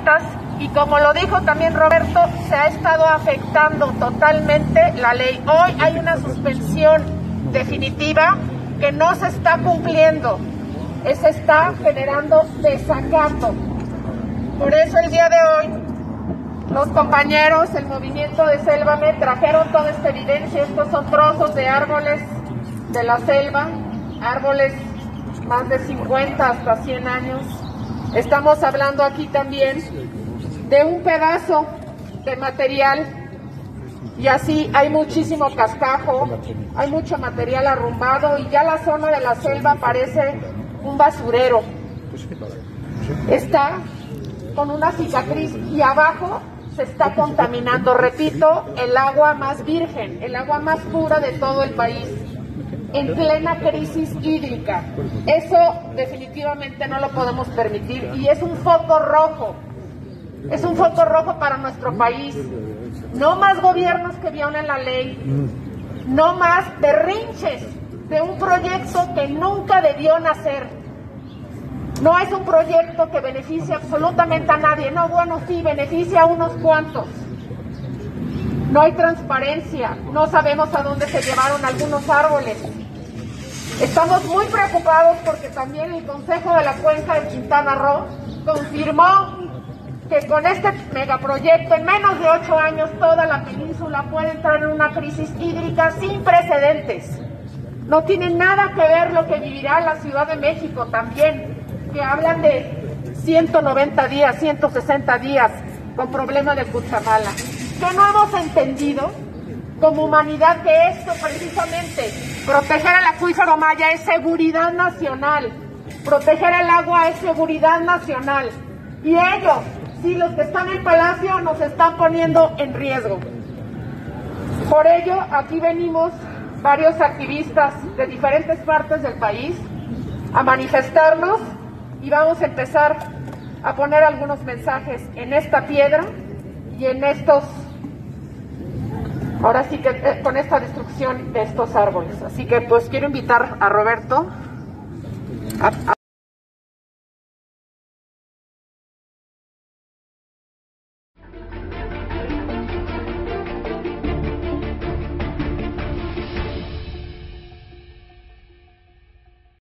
cuentas, y como lo dijo también Roberto, se ha estado afectando totalmente la ley. Hoy hay una suspensión definitiva que no se está cumpliendo, se está generando desacato. Por eso el día de hoy los compañeros, el movimiento de Sélvame, trajeron toda esta evidencia. Estos son trozos de árboles de la selva, árboles más de 50 hasta 100 años. Estamos hablando aquí también de un pedazo de material, y así hay muchísimo cascajo, hay mucho material arrumbado, y ya la zona de la selva parece un basurero. Está con una cicatriz y abajo se está contaminando, repito, el agua más virgen, el agua más pura de todo el país, en plena crisis hídrica. Eso definitivamente no lo podemos permitir, y es un foco rojo para nuestro país. No más gobiernos que violen la ley, no más berrinches de un proyecto que nunca debió nacer. No es un proyecto que beneficie absolutamente a nadie. No, bueno, sí, beneficia a unos cuantos. No hay transparencia, no sabemos a dónde se llevaron algunos árboles. Estamos muy preocupados porque también el Consejo de la Cuenca de Quintana Roo confirmó que con este megaproyecto en menos de 8 años toda la península puede entrar en una crisis hídrica sin precedentes. No tiene nada que ver lo que vivirá la Ciudad de México también, que hablan de 190 días, 160 días con problemas de Cutzamala. Que no hemos entendido como humanidad que esto precisamente, proteger el acuífero Maya es seguridad nacional, proteger el agua es seguridad nacional, y ellos, sí, los que están en Palacio, nos están poniendo en riesgo. Por ello, aquí venimos varios activistas de diferentes partes del país a manifestarnos, y vamos a empezar a poner algunos mensajes en esta piedra y en estos, ahora sí que con esta destrucción de estos árboles. Así que pues quiero invitar a Roberto a